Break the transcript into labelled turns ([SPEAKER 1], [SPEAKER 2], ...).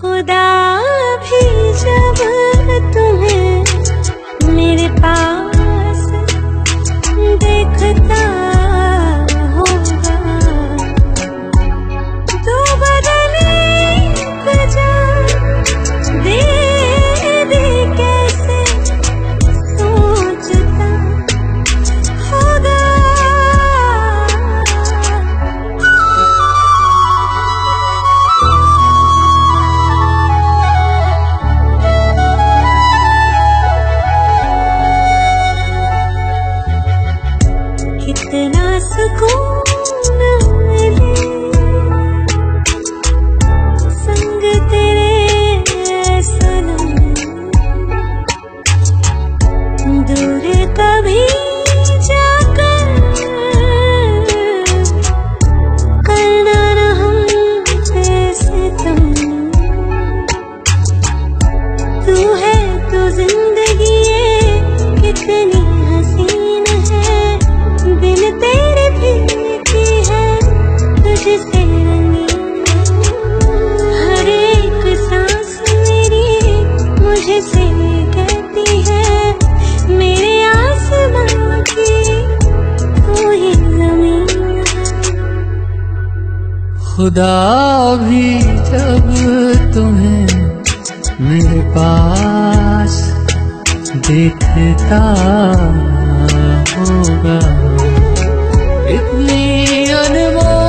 [SPEAKER 1] खुदा भी जब तुम्हें मेरे पास देखता होगा तो बदले बजा दे दे कैसे सोचता होगा। कितना सुकून मिले संग तेरे सनम, दूर कभी जाकर करना न हम पे सितम। तू है तो जिंदगी कितनी हसीन है, बिन तेरे फीकी है तुझसे रंगीन। हर एक सांस मेरी मुझे से कहती है मेरे आसमां की तू ही ज़मीन है।
[SPEAKER 2] खुदा भी जब तुम्हें मेरे पास देखता होगा, इतनी अनमोल